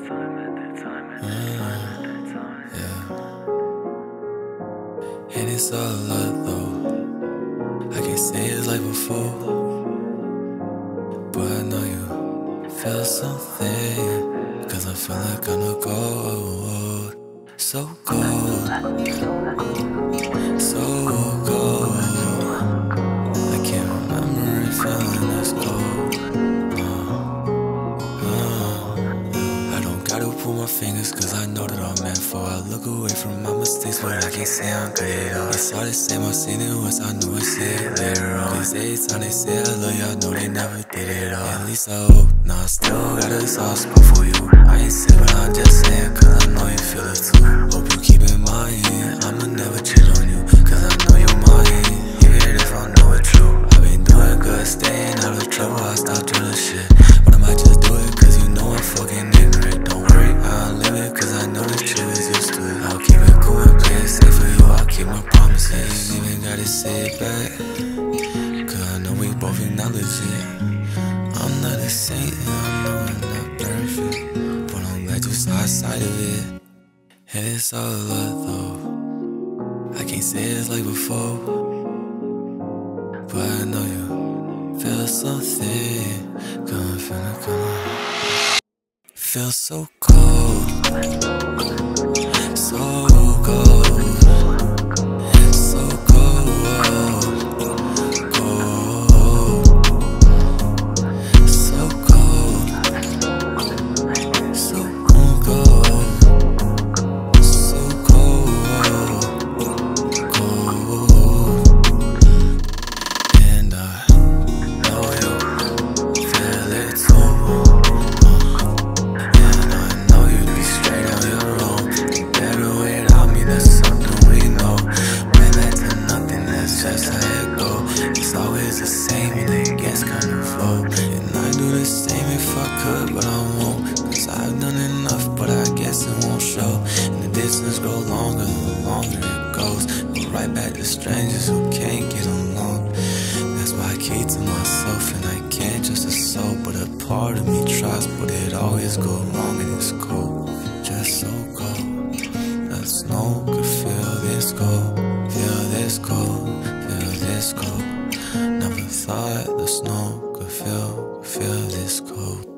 And it's all love though. I can't say it's like before, but I know you feel something. Cause I feel like I'm a gold. So cold, so cold. I can't remember it feeling this cold. I don't gotta pull my fingers cause I know that I'm meant for. I look away from my mistakes but I can't say I'm good at all. It's all the same, I've seen it once, I knew I'd see it later on. Cause every time they say I love you, I know they never did it all. At least I hope, nah, I still got a soft spot for you. I ain't sick but I'm just saying cause I know you feel it too. Hope you keep in mind, I'ma never cheat on you. Cause I know you're mine, even if I know it's true. I've been doing good, staying out of trouble, I stopped drilling shit. But I might just do it cause you know I'm fucking ignorant. Don't worry, I'll live it cause I know the truth is used to it. I'll keep it cool and play it safe for you, I'll keep my promises. You even gotta say it back, cause I know we both acknowledge it. I'm not a saint and I know I'm not perfect, but I'm glad you saw a side of it. And it's all love though. I can't say it's like before, but I know you feel something. Cause I'm feeling cold. Feel so cold, so cold, so cold, cold, so cold, so cold, so cold, cold. And I know you feel it too. That's how it go. It's always the same and it gets kinda flow. And I do the same if I could, but I won't. Cause I've done enough, but I guess it won't show. And the distance grows longer, the longer it goes. Go right back to strangers who can't get along. That's why I keep to myself and I can't trust a soul. But a part of me tries, but it always goes wrong and it's cold. Just so cold. The snow could feel this cold. Feel this cold. This cold. Never thought the snow could feel this cold.